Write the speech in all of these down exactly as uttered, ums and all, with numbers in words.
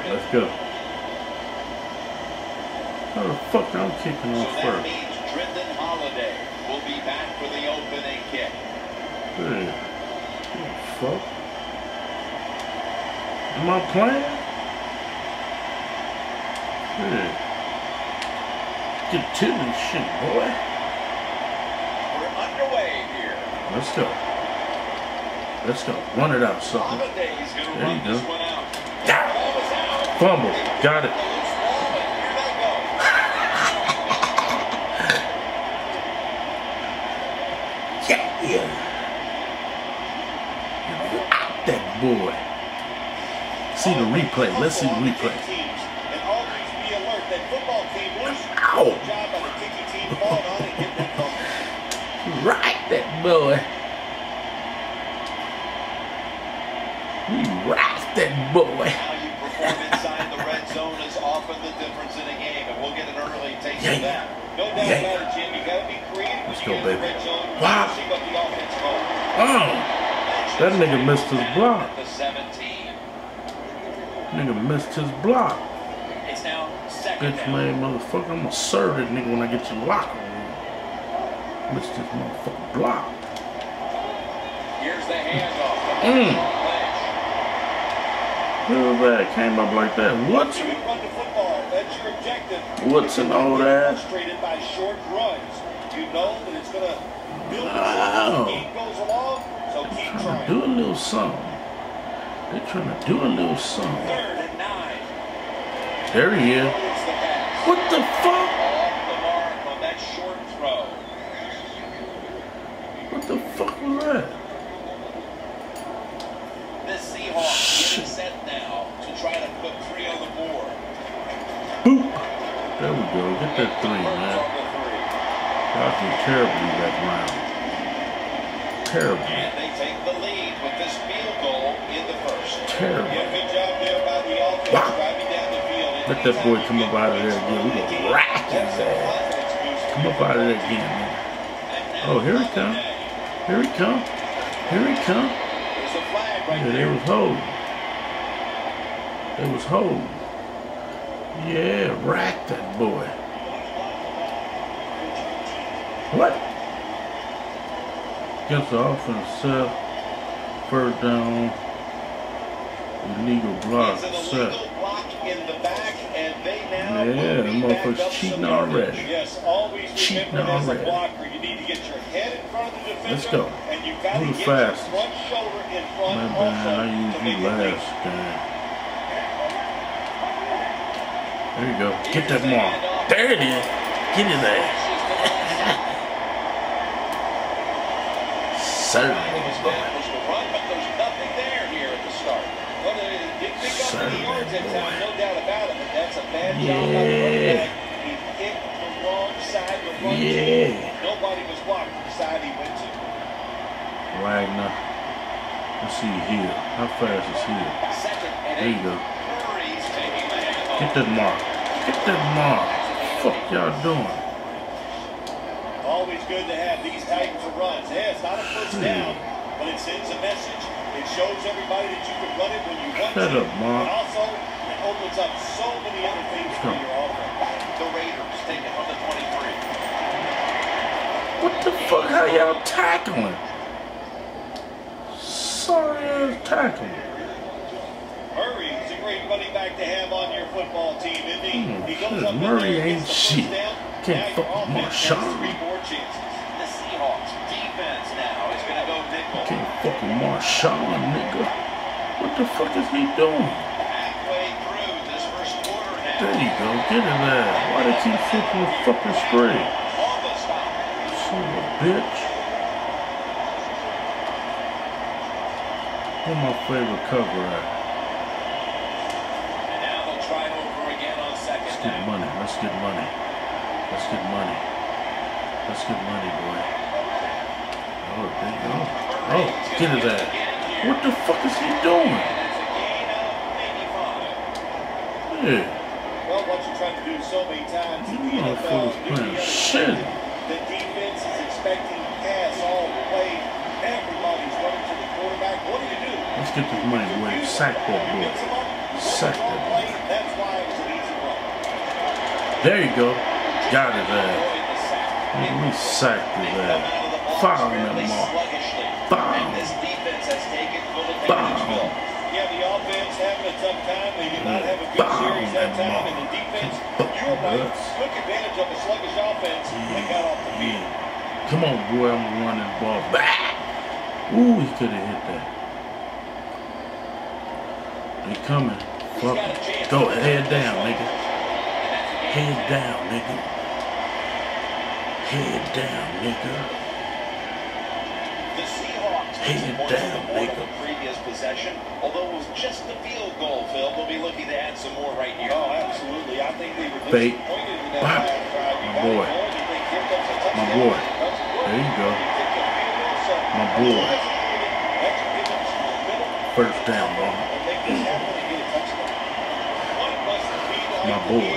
Let's go. How the fuck I'm kicking off so that first? means Brendan Holiday will be back for the opening kick. Hey, what the fuck? Am I playing? Hey. Get to this shit, boy. We're underway here. Let's go. Let's go. Run it out, sucker. Holiday's gonna There run you go. this one out. Yeah. Ball is out. Fumble. Got it. It's long, and here they go. Yeah, yeah. That boy. See the replay. Let's see the replay. And always be alert that football team was Ow. good job by the kicking team falling on and getting that fumble. Right, that boy. We rocked that boy. How you perform inside the red zone is often the difference in a game, and we'll get an early taste Yeah. of that. No doubt Yeah. about it, Jim. You got to be creative Let's when go, you get in the baby. red zone. Wow. See what the offense calls. Oh, that nigga missed his block. The seventeen. Nigga missed his block. It's now second Bitch down. made motherfucker. I'm gonna serve that nigga when I get your lock on. Missed his motherfucking block. Here's the handoff. Mm. Who that came up like that? What's You run the football. That's your objective. what's an old ass? Frustrated by short runs. You know that it's going to build Wow. as the game goes along, so keep Trying to trying. do a little something. They trying to do a little something. Third and nine. There he is. It's the pass. What the fuck? Off the mark on that short throw. What the fuck was that? This Seahawks Shit. getting set now to try to put three on the board. Boop. There we go. Get that three, man. On the three. Y'all did terribly that round. Terrible. And they take the lead with this field goal in the first. Terrible. Yeah, good job there by the offense Wow. driving down the field. Let that boy come up out of there again. We gonna rack his ass. Come up out of there again, man. Oh, here he come. Here he come. Here he come. There's a flag right Yeah, they there. was holding. They was holding. Yeah, rack that boy. What? Against the offense, set. First down. Illegal block, It's an set. illegal block in the back, and they now Yeah, will them be motherfuckers back up cheating some yardage. already. Yes, always Cheating remember as a already. blocker, you need to get your head in front of the defender. Let's go. And you got to Who the get fastest? your front shoulder in front Man, also man, I to used make you it leap. last game. There you go. Get that mark. There it is. Get his ass. Serve It was it, boy. established to run, but there's nothing there here at the start. Well, they did pick up Serve the yards that that time, boy. no doubt about it, but that's a bad job by the Yeah. running back. He picked the wrong side to run to. Yeah. Nobody was blocking the side he went to. Wagner. Let's see here. How fast is he? Second and There you eight. go. Murray's taking the handoff. Get that mark. Get that mark. Fuck y'all doing? Always good to have these types of runs. Yeah, it's not a first Hmm. down, but it sends a message. It shows everybody that you can run it when you want Shut to. up, Mark. And also, it opens up so many other things for Come. your offense. The Raiders take it from the twenty-three. What the fuck? How y'all tackling? Sorry ass tackling. Murray's a great running back to have on your football team, isn't he? Hmm, He goes shit, up in Murray there, ain't gets the shit. first down. Can't Now fuck your with offense has Marshawn. three more chances. The Seahawks defense now is going to go nickel. Can't fucking Marshawn, nigga. What the fuck is he doing? Halfway through this first quarter now. There you go. Get his ass. Why they keep flipping the fucking spread? On the stop. Son of a bitch. Where my favorite cover at? And now they'll try it over again on second Let's get down. money. Let's get money. Let's get money. Let's get money, boy. Oh, there you go. Oh, get his ass. What the fuck is he doing? And it's a gain of maybe five. Yeah. Well, what you're trying to do so many times in the You N F L, motherfuckers do playing the other shit. thing. The defense is expecting pass all the way. Everybody's running to the quarterback. What do you do? Let's get this money, boy. Sack that boy. Mix them up. Sack that boy. Play That's why it was an easy run. There you go. Got his ass. Let me sack his ass. Foul him that mark. Bam. Bam. Yeah, the offense having a tough time. They did not have a good series that time. And the defense, you were right, took advantage of a sluggish offense and got off the field. Come on, boy. I'm going to run this ball back. Ooh, he could have hit that. They coming. Fuck it. Go head down, nigga. Head down, nigga. Head down, nigga. The Seahawks head down, nigga. Previous possession, although it was just the field goal, Phil, they'll be looking to add some more right here. Oh, absolutely. I think they were Fake. disappointed in that Wow. last drive. My boy. My boy. There you go. My boy. First down, bro. My boy.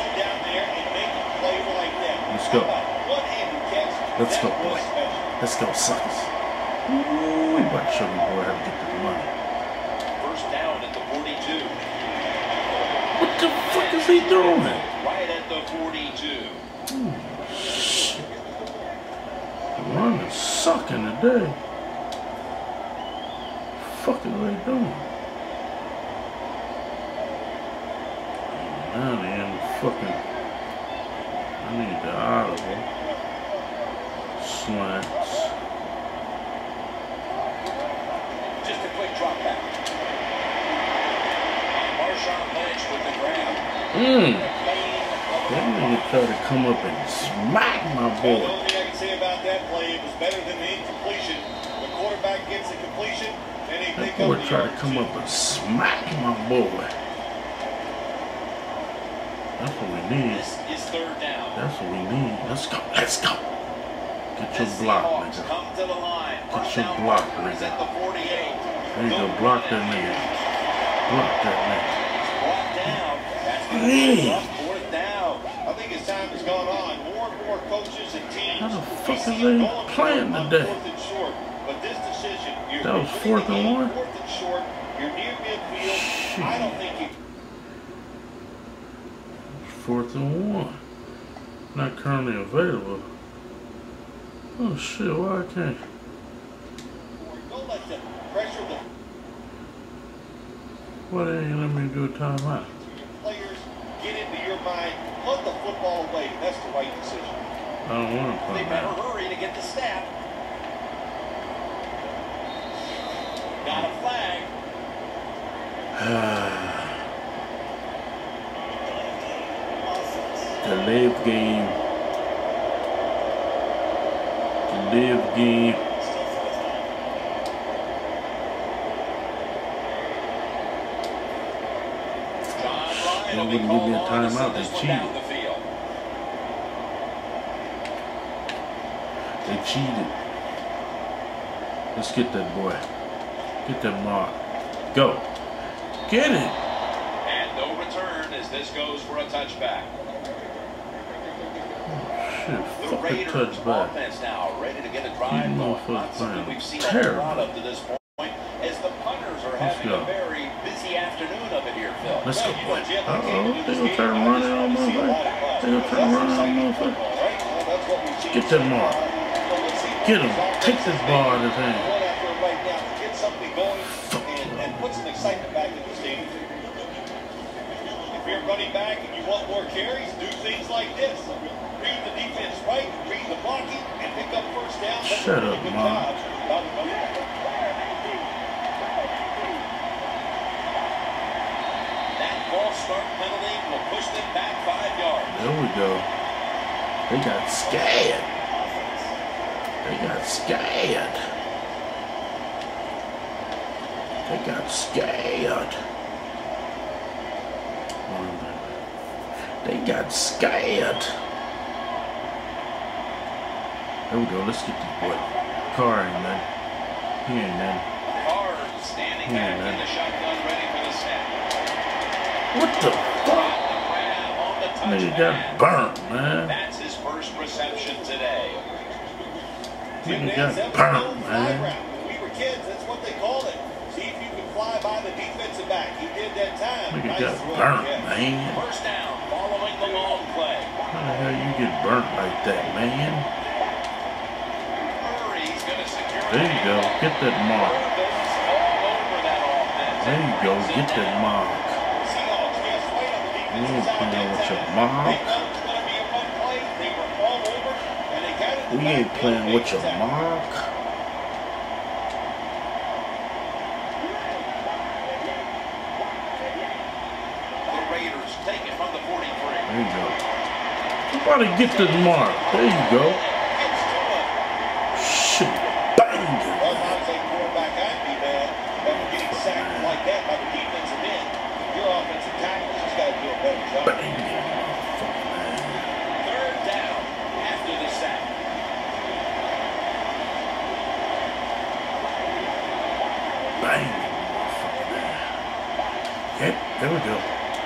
Let's go. Let's go, boy. Let's go, suckers. Ooh, we about to show you, boy, how to get this money. First down at the forty-two. What the fuck is he doing? Right at the forty-two. Ooh, shit. The run is sucking today. What the fuck are they doing? Now they in the fucking. I need the audible. Slants. Just a quick drop back. Marshawn Lynch with the grab. Mmm. That nigga tried to come up and smack my Well, the boy. only thing I can say about that play, it was better than the incompletion. The quarterback gets the completion, and they pick That up boy the tried to yard. come up and smack my boy. That's what we need. This is third down. That's what we need. Let's go. Let's go. Get your The block, Seahawks nigga. come to the line. Get First your down block, marker is nigga. at the forty-eight. There you go. Block that nigga. Block that nigga. Brought down. That's the Hey. fourth down. I think as time has gone on, more and more coaches and teams. How the fuck we is see they them going playing for it on today? Fourth and short. But this decision, you're That was you're fourth winning and the game, one? Fourth and short. You're near midfield. Shit. I don't think you. Fourth and one. Not currently available. Oh shit, why I can't? Don't let them pressure the Why they ain't let me do a timeout? players get into your mind. Put the football away. That's the right decision. I don't want to They play better now. hurry to get the snap. Got a flag. The live game. The live game. They wouldn't give me a timeout. They cheated. They cheated. Let's get that boy. Get that mark. Go. Get it. And no return as this goes for a touchback. Shit, The fuck a Raiders touchback. offense now ready to get a These drive going. motherfuckers Not something playing we've seen a whole lot terrible. up to this point as the punters are Let's having go. a very busy afternoon of it here, Phil. Let's go, Well, you boy. know, Jim, I Uh-oh, came into they this gonna game, try to I run just it on wanted to see a motherfucker. lot of fun. They gonna try to That's run it on exciting motherfucker. football, right? Well, that's what we've seen Get so that mark. far. So let's see what Get him. these offenses Take this make ball out of his one hand. after right now to get something going and, and put some excitement back in the stadium. If you're running back and you want more carries, do things like this. Read the defense right, read the blocking, and pick up first down. That's Shut a really up, good Mom. job about the running back. That false start penalty will push them back five yards. There we go. They got scared. They got scared. They got scared. They got scared. There we go. Let's get this boy. Car ain't nothing. He ain't nothing. Carr standing Yeah, back man. in the shotgun, ready for the snap. What the fuck? The grab on the Nigga touchdown. got burnt, man. That's his first reception today. Nigga got burnt, man. When we were kids, that's what they called it. See if you can fly by the defensive back. He did that time. Nigga Nice got throw, burnt, yeah. man. First down, following the long play. How the hell you get burnt like that, man? Murray's going to secure There you go. Get that mark. all over that offense. There you go. Get that mark. Seahawks just wait on the You defensive ain't side playing that with your time. mark. They thought it was going to be a run play. They were all over, and they got it. We ain't playing with your mark. The Raiders take it from the forty-three. There you go. Somebody get this mark. There you go. Shit. Bang. Well, I was a quarterback, I'd be mad after getting sacked like that by the defensive end. Your offensive tackles just got to do a better job. Bang. Third down after the sack. Bang. Yep, there we go.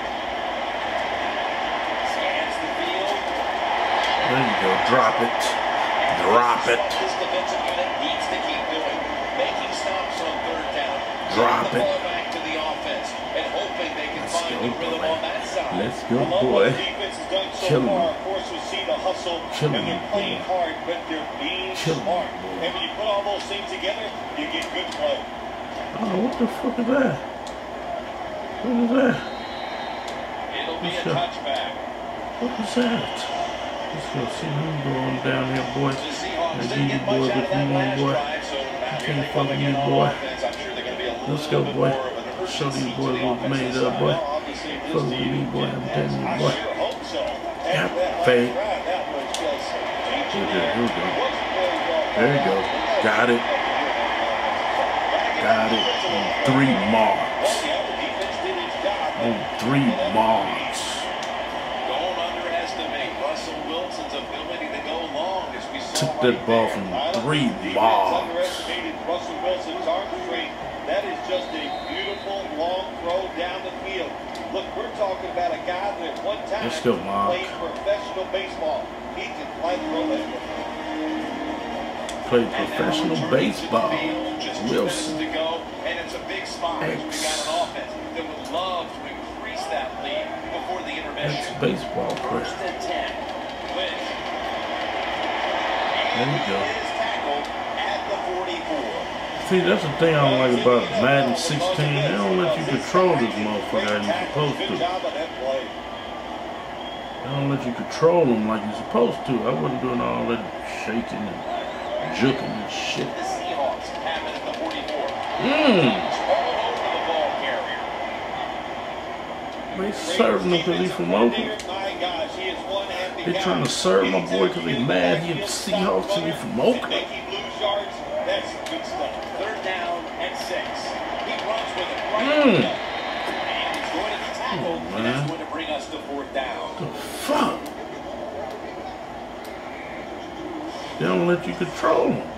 Scans the field. There you go. Drop it. Drop it. This defensive unit needs to keep doing, making stops on third down. Drop Getting the it. ball back to the offense and hoping they can Let's find go, the rhythm boy. on that side. Let's I go, love what boy. the defense has done so Kill 'em. far. Of course, we see the hustle, Kill and 'em, they're playing boy. hard, but they're being Kill 'em, smart. boy. And when you put all those things together, you get good play. Oh, what the fuck is that? What is that? It'll be a What's that? touchback. What is that? Let's go see him going down here, boy. The Seahawks I didn't give you, get boy, much out what of you that want, last boy. drive, so now can't here they fuck come with again you, on boy. offense. I'm sure they're going to be a little Let's go, bit boy. more of an Show these urgency to boys the what offensive made up, side. boy. Well, obviously, this Fuck with team, me, boy. I'm telling you, I boy. sure hope so. Yep, After that last fake. drive, that was just Here we go, there. here we go. Wasn't very well There you go. Got it. Got it. On three marks. Well, yeah, the defense did its job. On three marks. Don't underestimate Russell Wilson's ability to go long, as we saw Took right that ball there. from I don't three think the defense marks. underestimated Russell Wilson's arm strength. That is just a beautiful long throw down the field. Look, we're talking about a guy that at one time Let's go, Mark. played professional baseball. He can play throw that football. Played And now professional returning to the baseball. field, just two minutes Wilson. to go, and it's a big spot. X. We got an offense that would love to increase that lead before the intermission. That's baseball First player. and ten. Lynch. There you go. He is tackled at the forty-four. See, that's the thing I don't like about Madden sixteen. They don't let you control this motherfucker how you're supposed Good to. job on that play. They don't let you control them like you're supposed to. I wasn't doing all that shaking and juking and shit. The Seahawks have it at the forty-four. Mmm. It's all over the ball carrier. They serving him because he's from Oakland. My gosh, he is one happy They guy. trying to serve my boy because Anytime he you mad get he the a backfield Seahawks stop and he runner from and Oakland. make him lose yards, that's good stuff. Third down and six. He runs with it right Mm. up. And he's going to be tackled, Oh, and that's man. going to bring us to fourth down. The fuck? They don't let you control them.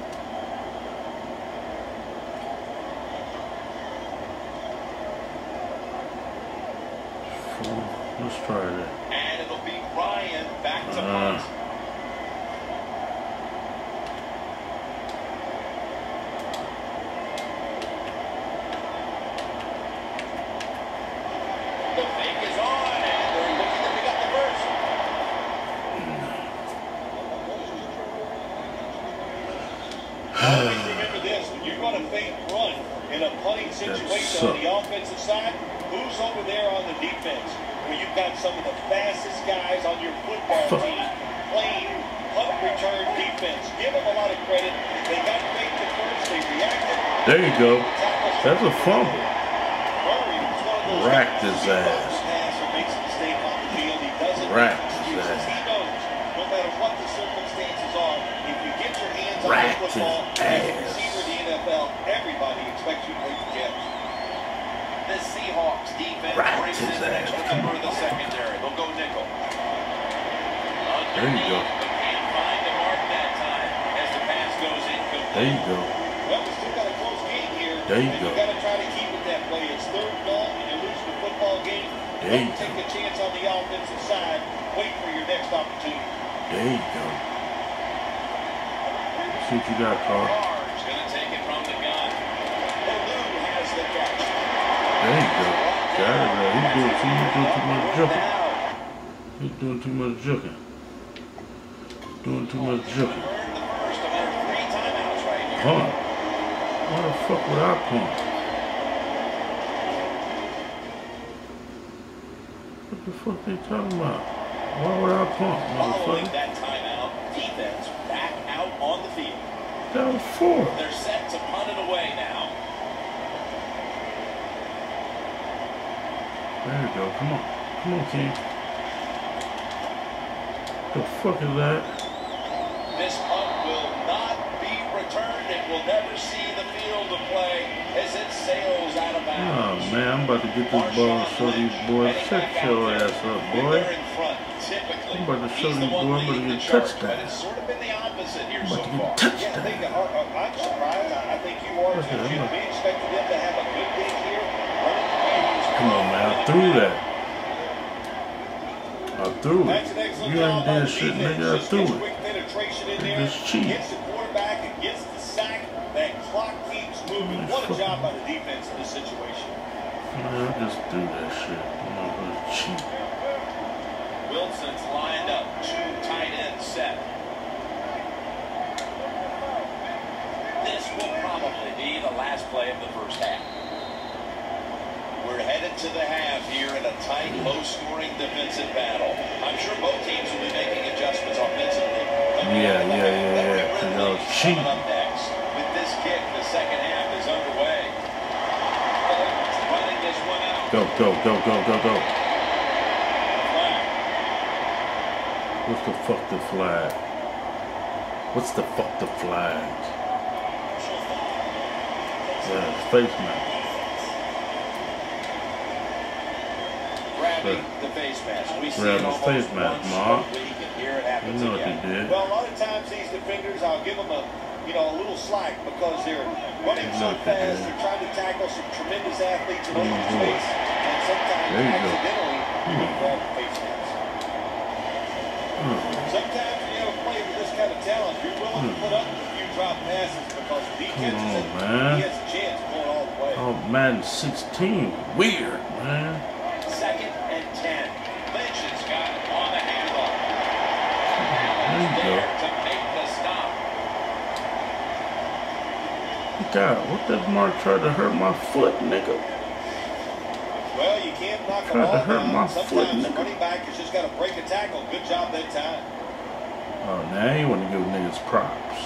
Let's try that. And it'll be Ryan back to Uh, punt. The fake is on, and they're looking to pick up the first. Always remember this, when you're going to fake run in a punting situation on the offensive side, who's over there on the defense? Well, you've got some of the fastest guys on your football team playing punt return defense. Give them a lot of credit. They got faked at first, they reacted. There you go. That's a fumble. Murray was one of those Racked guys his who ass. doesn't pass or makes a mistake on the field. He doesn't Racked make his excuses. ass. He knows no matter what the circumstances are, if you get your hands on Racked the football, his as a ass. receiver in the N F L, everybody expects you to make the catch. The Seahawks defense Right brings to in the that. extra number of the secondary. They'll go nickel. There you go. But can't find the mark that time as the pass goes incomplete. There you go. Well, we still got a close game here. There you and go. you got to try to keep it that way. It's third and long and you're losing the football game. There you Don't take go. a chance on the offensive side. Wait for your next opportunity. There you go. Let's see what you got, Carl. Carr's going to take it from the gun. Purdue has the catch. There There you go. Got it. Uh, he's doing too, he's doing too much jumping. He's doing too much jumping. Doing too much jumping. Punt. Why the fuck would I punt? What the fuck they talking about? Why would I punt, Following motherfucker? that timeout, defense back out on the field. That was four. They're set to punt it away now. There you go. Come on. Come on, King. The fuck is that? This punt will not be returned. It will never see the field of play as it sails out of Oh bounds. man, I'm about to get this ball and show these boys. Shut your ass up, boy. They're in front. Typically, I'm about to show he's these the one boys I'm leading about to the get a charge, touchdown. but it's sort of been the opposite here I'm so about to get far. a touchdown. Yeah, I think, uh, uh, I'm surprised. I, I think you are Okay, too. I'm Jim. not- We expected them to have a good day here. Running the game. Come on, man. I threw that. I threw it. That's an excellent You ain't job by did the shit, defense. nigga. I Just threw gets it. quick penetration in They there. just cheat. Gets the quarterback and gets the sack. That clock keeps moving. Man, What a fuck job it. by the defense in this situation. Man, I just threw that shit. I'm not gonna cheat. Wilson's lined up. Two tight ends set. This will probably be the last play of the first half. We're headed to the half here in a tight, low-scoring defensive battle. I'm sure both teams will be making adjustments offensively. Yeah, yeah, yeah, yeah. Cause I was cheating. Coming up next. With this kick, the second half is underway. Running this one out. Go, go, go, go, go, go. Flag. What's the fuck the flag? What's the fuck the flag? Yeah, face mask. Grabbing the face mask. We see Grabbing it the almost face mask, once Ma. a week, and here it happens You know what again. they did. Well, a lot of times these defenders, I'll give them a, you know, a little slack because they're running You so know what they fast. did. They're trying to tackle some tremendous athletes in Come open on, boy. space, and sometimes There you go. accidentally Hmm. they grab the face mask. Hmm. Sometimes when you have a player with this kind of talent, you're willing to put up a few drop passes because the defense Come on, isn't. man. He has a chance of going all the way. Oh, Madden sixteen. Weird, man. Second and ten. Lynch has got it on the handoff. There you go. There to make the stop. God, what that mark tried to hurt my foot, nigga? Well, you can't knock a Tried to ball hurt down. my foot, Sometimes nigga. running back has just got to break a tackle. Good job that time. Oh, now I ain't want to give niggas props.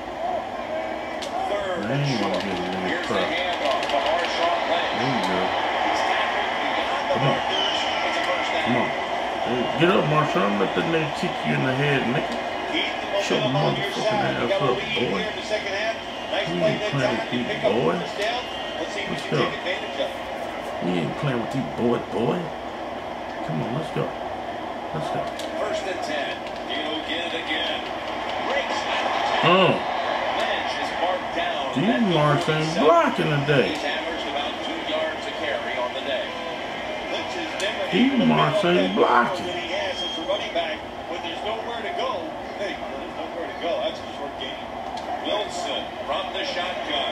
Third I and ain't wanna short. give a nigga Here's the crap. handoff to Marshawn Lynch. There you go. He's tackled beyond the Come on. markers. It's a first down. Come on. Hey, get up, Marshawn. Let that nigga kick you in the head, nigga. Keep the Shut momentum on your motherfucking side. You ass got a up, lead boy. here in the second half. Nice You play ain't that playing time. with You these pick up boys. first down. Let's see if we Let's can go. take advantage of it. We ain't playing with these boys, boy. Come on, let's go. Let's go. First and ten. He'll get it again. Breaks Oh, Lynch is marked down. these at the marks ain't forty-seven. blocking today. He's averaged about two yards a carry on the day. Lynch is never These able to marks build ain't that blocking. that he has as a running back. When there's nowhere to go, hey, when there's nowhere to go, that's a short game. Wilson from the shotgun.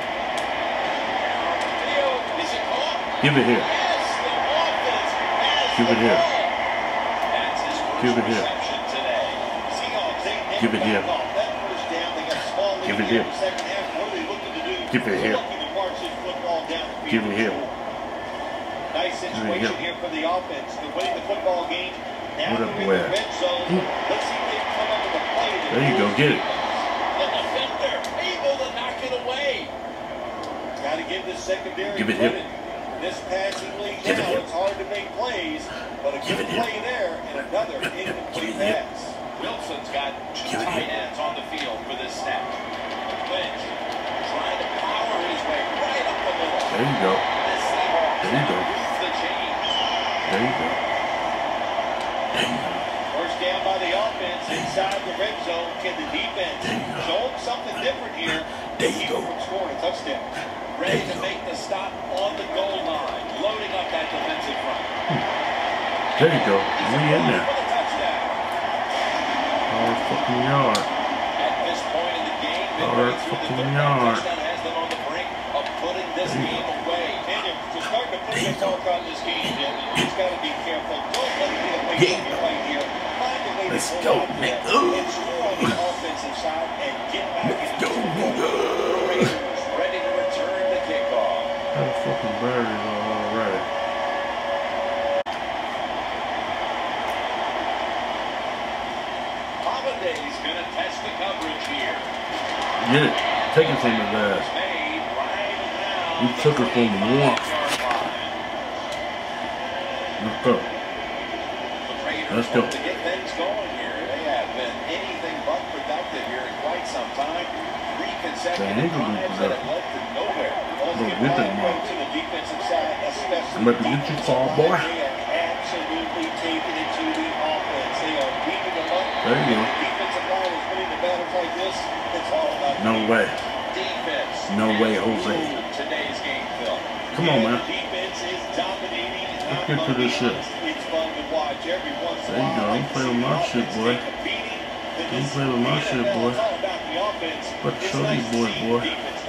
Theo, is it caught? Give it here. Yes, the offense has Give the it here. ball. That's his first Give it here. reception today. Seahawks, they never Give it back here. off. That first down, they got a small lead Give it here here. in the second half. What are they looking to do? Give it They're here. looking to march this football down the field. Give it here. Nice situation here. here for the offense. They're winning the football game. Now What they're up, in where? the red zone. Mm. Let's see if they can come up with a play. to There you go, move get it. The defender able to knock it away. Got to give this secondary Give it here. credit. This passing league Give it now, here. it's hard to make plays, but a Give good it here. play there and another Give it incomplete here. pass. Wilson's got two Give it tight here. ends on the field for this snap. Lynch trying to power his way right up the middle. There you go. This Seahawks There you go. lose the chains. There you go. There you go. First down by the offense inside the red zone. Can the defense There you go. show them something different here? There you Keep go. them from scoring a touchdown. Ready There you to go. make the stop on the goal line. Loading up that defensive front. There you go. We in there. For the touchdown. All fucking yard. At this point in the game, All midway right, through the fucking third, yard. touchdown has them on the brink of putting this There you game away. And to start to There you go. This game, he's got to be careful. Don't let him get away from you right here. Find a way Let's to go, out there nigga. and score on the offensive side and get back Let's into go, the nigga. Raiders ready to return the kickoff. How the fucking batteries are already? Holliday's going to test the coverage here. Get it. Take it from his ass. Made right now. You took it from once. Let's go. Let's go. To get things going here, they have been anything but productive here in quite some time. Three consecutive drives that have led to nowhere. Go get that mark. To the defensive side, especially I'm about to get you, Paul, boy. They are absolutely taking it to the offense. They are beating them up. There you go. The defensive line is winning the battles like this. It's all about No way. Defense. No way, Jose. Today's game, Phil. Come on, man. The defense is dominating. Let's get to this shit. It's fun to watch every once in a There you go. while. Don't play with my shit, boy. Don't play with my shit, boy. But show these boys, boy.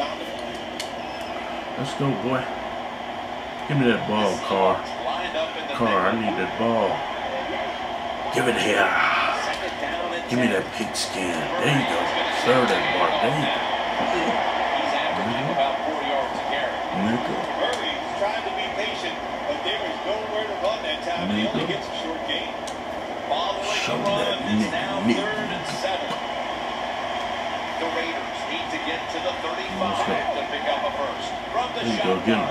Let's go, boy. Give me that ball, Carr. Carr, I need that ball. Give it here. Give me that pigskin. There you go. Serve that bar. There you go. He's averaging about four yards a carry. Nigga. Murray's trying to be patient, but there is nowhere to run that time. He only gets a short gain. Following Show the that run, it's nigga, now nigga. third and seven. The Raiders need to get to the thirty-five to pick up a first. From the There you go, get him. shotgun.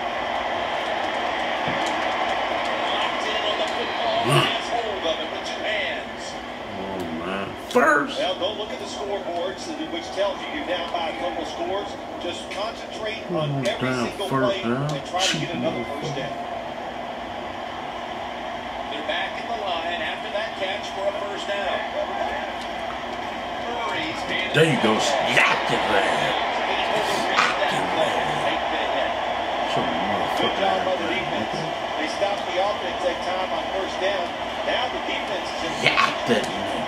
Locked in on the football. He has hold of it with two hands. Oh, man. First. Well, don't look at the scoreboards, which tells you you're down by a couple scores. Just concentrate on Oh, every damn, single first play down. and try to Cheap get another first motherfucker. down. They're back in the line after that catch for a first down. Murray's handed There you go. the ball. Yak it, man. Able to read that play and take the hit. Show me Good motherfucker job by the out defense. there. They stopped the offense that time on first down. Now the defense is in Yak that nigga.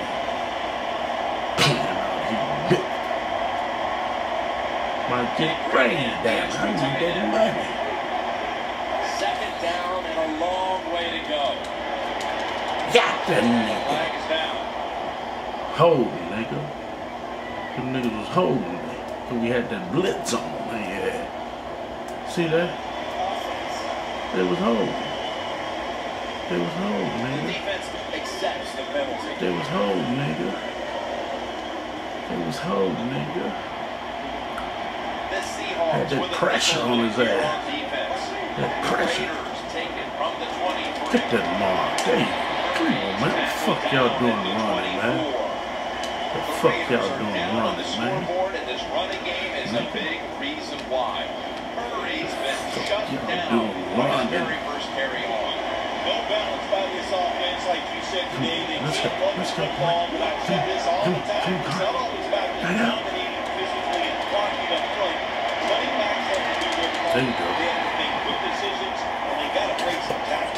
Might get brain down. I need that money. Second down and a long way to go. Yak that nigga. Flag is down. Holding, nigga. Them niggas was holding me. Cause we had that blitz on. Yeah. See that? They was holding. They was holding, The nigga. defense accepts the penalty. They was holding, nigga. They was holding, nigga. The Seahawks Had that with a pressure nickel on his here ass. on defense. That The pressure. Raiders take it from the twenty-three. Get that mark. There you go. Come on, man. What the fuck y'all doing running, man? What the fuck y'all doing running, man? Scoreboard and this running game is a Nigga. big reason why. Murray's been shut y'all down doing from his running? very first carry on. no balance by this offense, like you said today. They Let's can't go. run Let's the go. football, but I've said this all the time. Come on. It's not always about just I know. dominating physically and blocking up front. Running backs have to do their part. There you go. They have to make good decisions, and they got to break some tackles.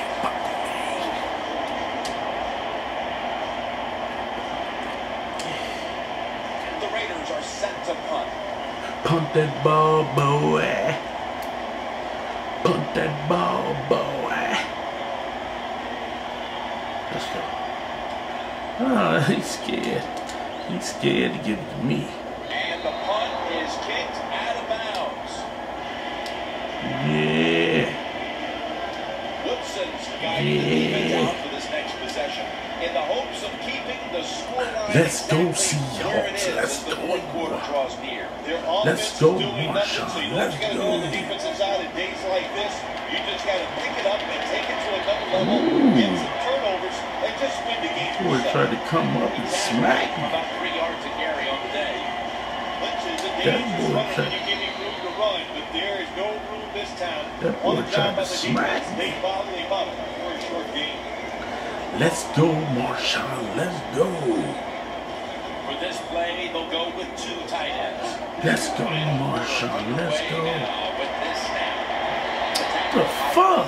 The Raiders are set to punt. Punt that ball, boy. Punt that ball, boy. Let's go. Oh, he's scared. He's scared to give it to me. And the punt is kicked out of bounds. Yeah. Woodson's guiding the defense out for this next possession in the hopes of keeping the scoreline. Let's go, exactly where it Seahawks. is Let's as the go. fourth quarter draws near. Their Let's offense go, is doing nothing, so you know what Marshawn. you got to Let's do on the go. defensive side in days like this. You just got to pick it up and take it to another level, get some turnovers, and just win the game Boy yourself. tried to come up and smack me. About three yards to carry on the day. Lynch is a That dangerous boy runner tried- when you give him room to run, but there is no room this time. That boy One job tried to by the smack defense, me. they bottled him up for a short game. Let's go, Marshawn. Let's go. For this play, they'll go with two tight ends. Let's go, Marshawn. Let's go. Now with this snap. The fuck?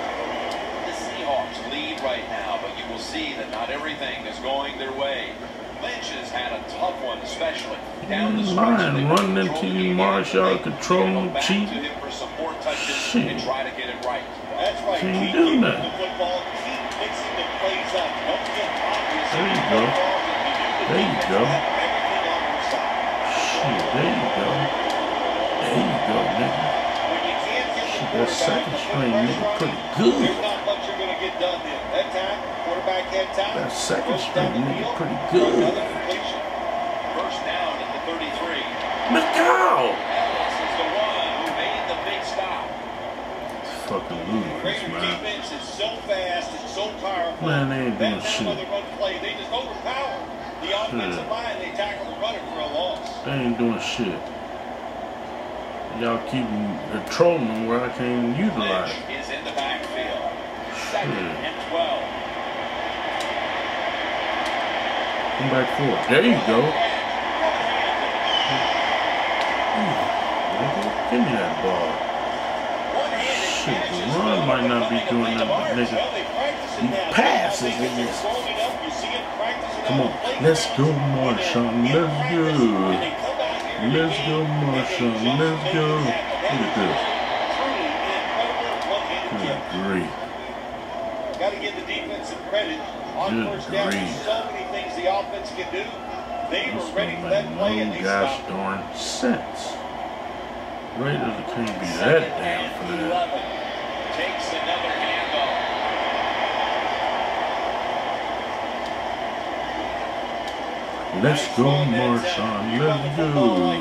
The Seahawks lead right now, but you will see that not everything is going their way. Lynch has had a tough one, especially down the line running into you, Marshall, controlling the cheat. Shit. And try to get it right. That's right. Can't Keep do keeping that. the football. Keep mixing the plays up. Don't get obvious. There you go. There you go. Everything on your side. Shit, there you go. There you go, nigga. When you can't get the Shit, that quarterback second to put string pressure nigga on pretty him, good. there's not much you're going to get done then. That time, quarterback had time. That second Goes string down the nigga field, pretty throws good. another completion. First down at the thirty-three. Let's go! Ellis is the one who made the big stop. Fucking ludicrous, Raider man. defense is so fast, it's so powerful. Man, they ain't doing that time shit. of the run play, they just overpower the offensive Yeah. line. They tackle the runner for a loss. They ain't doing shit. Y'all keep controlling them where I can't utilize. Lynch is in the backfield. Second Shit. and twelve. Come back forward. There you go. Nigga, give me that ball. Shit, the run might not be doing nothing, but nigga, he passes, nigga. Come on, let's go, Marshawn. Let's go. Let's go, Marshawn. Let's go. Look at this. Good grief. Got to give the defense some credit. On Good first down, grief. there's so many things the offense can do. They This were ready don't for make that play and no they gosh stopped. darn sense. Raiders can't be that damn for that. eleven. Takes another handoff. Let's go, Marshawn. Let's go.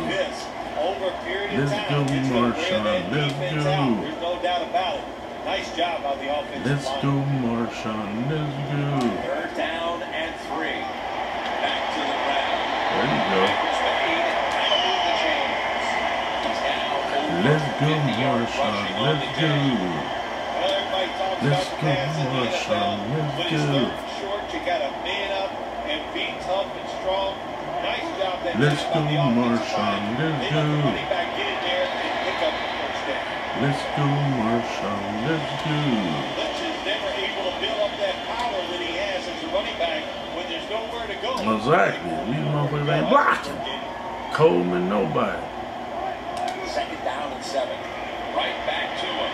Let's go, Marshawn. Let's go. There's no doubt about it. Nice job by the offensive Let's line. go, Marshawn. Let's go. Third down and three. Back to the ground. There you go. Tackles made. Now move the chains. He's now over Let's go, fifty yards Marshawn. rushing on Let's the go. day. Well, everybody talks Let's about the go, pass in the N F L, Marshawn. Let's but it's go. third and short. You got to man up and be tough and strong. Nice job that Let's time by go, the offensive Marshawn. line. Let's They go. let the running back get in there and pick up the first down. Let's go, Marshawn. Let's go. Lynch is never able to build up that power that he has as a running back when there's nowhere to go. Exactly. These motherfuckers ain't blocking. Coleman, nobody. Second down and seven. Right back to him.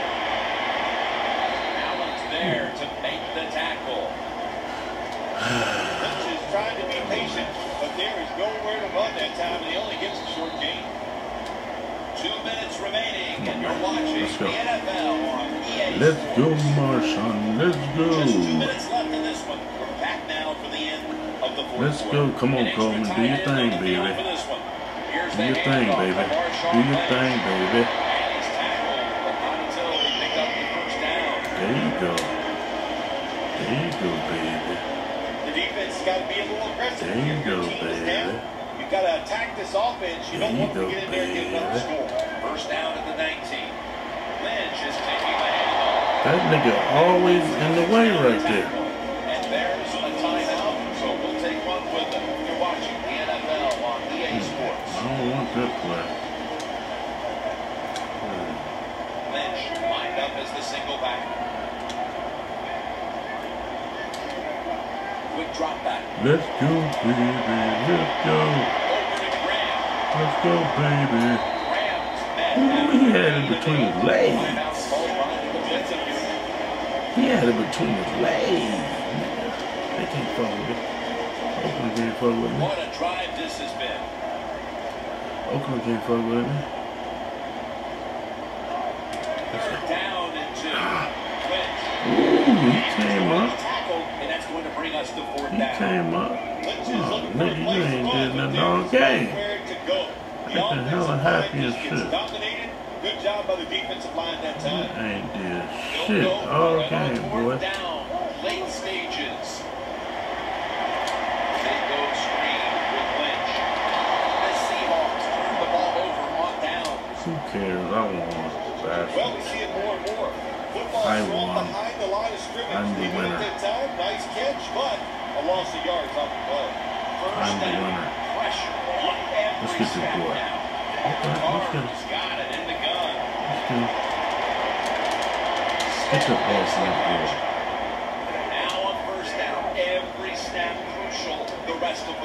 Allen's there to make the tackle. Lynch is trying to be patient, but there is nowhere to run that time, and he only gets a short gain. Two minutes remaining, and you're watching Let's go. the N F L on E A Let's Sports. go, Marshawn. Let's Just two go. minutes left in this one. We're back now for the end of the fourth Let's quarter. go. Come on, An extra Coleman. Do tight your end thing, on the field baby. for this one. Here's Do the your thing, handoff baby. to Marshawn Do your Lynch. thing, baby. And he's tackled, but not until he picked up the first down. There you go. There you go, baby. The defense has got to be a little aggressive. There you If your go, team is baby. down, you've got to attack this offense. You There don't you want them go, to get in there and get another baby. score. First down at the nineteen. Lynch is taking the handoff. That nigga always in the way right there. And there's a timeout, so we'll take one with them. You're watching the N F L on E A Sports. I don't want that play. Lynch lined up as the single back. Quick drop back. Let's go, baby. Let's go. Over to Graham. Let's go, baby. Graham's met Ooh, after he had it the between his timeout legs. called by the defensive unit. He had it between his legs. They can't fuck with it. Oakland can't fuck with me. What a drive this has been. Oakland can't fuck with me. Third down and two. Lynch. Ooh, he came up. Tackle, and that's going to bring us to fourth He down. came up. Lynch is Oh, looking for a nigga, you place to ain't run, did but nothing there's all game. nowhere to go. The Acting hella offensive happy line as just gets shit. dominated. Good job by the defensive line that time. Ain't did They'll shit go all for it on game, fourth boy. down, late stages. They go screen with Lynch. The Seahawks turn the ball over on downs. Who cares? I won. Well, we Bastard. see it more and more. Football I thrown won. behind the line of scrimmage. I'm the Even winner. at that time, nice catch, but a loss of yards off the play. First I'm the down, winner. pressure on every Let's get this snap boy. now. Okay, let's get Carr's got it in the gun. Let's go. Get the ball from that boy. Now on first down, every snap crucial the rest of the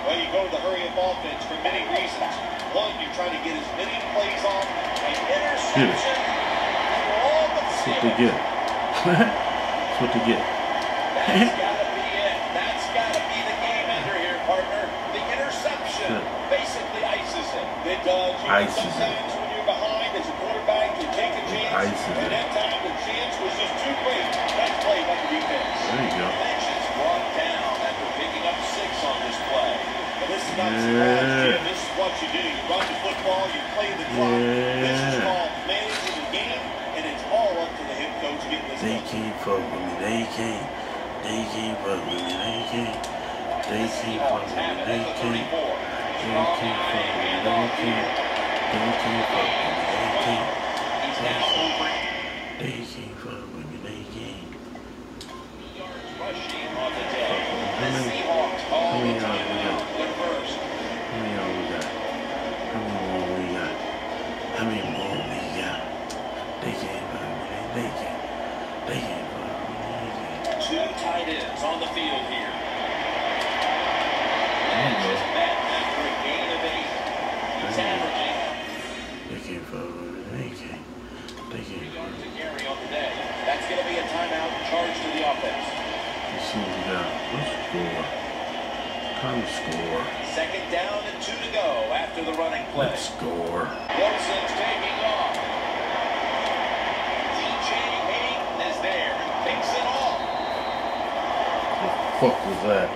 Well, you go to the hurry-up offense for many reasons. One, you're trying to get as many plays off. An interception. All but That's what they get. That's what they get. That's got to be it. That's got to be the game ender here, partner. The interception basically ices it. It does. You know, Ices it. sometimes when you're behind as a quarterback, you take a chance. Ices and it. that time, the chance was just too great. Nice play by the defense. There you go. Lynch is brought down after picking up six on this play. But this is not Yeah. surprise, Jim. This is what you do. You run the football, you play the clock. This is Yeah. called managing the game, and it's all up to the head coach getting this They done. can't fuck with me. They can't. They can't fuck with me. They can't. They can't fuck with me. They can't. They can't fuck with me. They can't. They can't fuck with me. They can't. He's now over They can't fuck with me. They can't. yards rushing on the day. How The many- Seahawks how call many the yards we timeout. got? They're first. How many y'all we got? How many more we got? How many more we got? They can't fuck with me. They can't. They can't fuck with me. They can't. Two tight ends on the field here. There you Lynch go. is back after a gain of eight. He's There you go. averaging They can't fuck with me. They can't. They can't fuck yards with to me. carry on the day. That's going to be a timeout charge to the offense. Let's see what we got. Let's score. Time to score. Second down and two to go after the running play. Let's score. Wilson's taking off. D J Hayden is there and picks it off. What the fuck was that?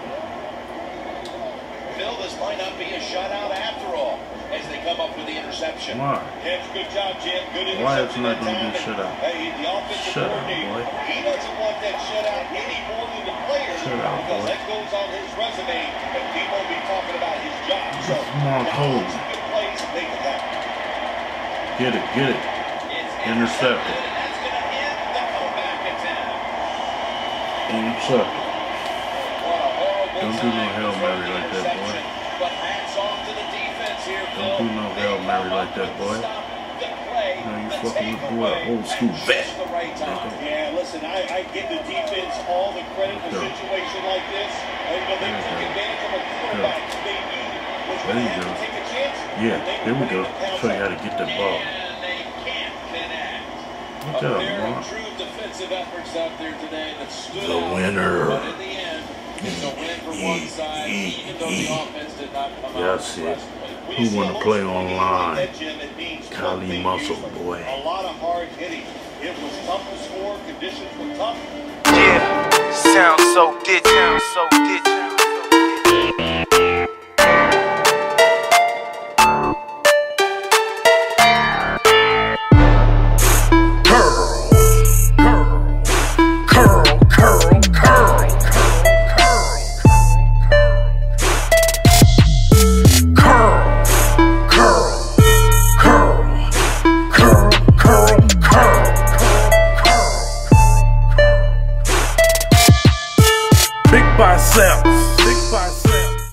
Phil, this might not be a shutout after all as they come up with the interception. Why? Yes, good job, Jim. Good Why it's interception not that gonna time. be a shutout? Hey, the offensive Shut up, coordinator, boy. he doesn't want that shutout any more than the players Shut up, because boy. that goes on his resume and people will be talking about his job. So, Come on, now, Cole. some good plays and make it happen. Get it, get it. It's Intercepted. and that's going to end the comeback attempt. Intercepted. What a horrible Don't do no time Hail to Mary throw the like that, boy. interception. But hats off to the defense here, Phil. Don't do no They Hail come Mary up like that, with boy. the stop, the play, You know, you the fucking with boy, takeaway old school at vet. just the right time. Yeah, listen, I, I give the defense all the credit in a Go. situation like this. And, but they There you took go. advantage of a quarterback who they knew was There going you to have go. to take a chance. Yeah, and they there were we go. ready to pounce Show you on how to it. get that ball. And they can't connect. Good A job, pair Mark. of true defensive efforts out there today that stood The out. winner. But in the end, it's a win for one side, even though the offense did not come out That's it. aggressively. When Who you see wanna a low play scoring game online? like that, Jim, it means Kali one thing Muscle, usually. boy. A lot of hard hitting. It was tough to score. Conditions were tough. Yeah, sound so ditch, sound so ditch. Big biceps,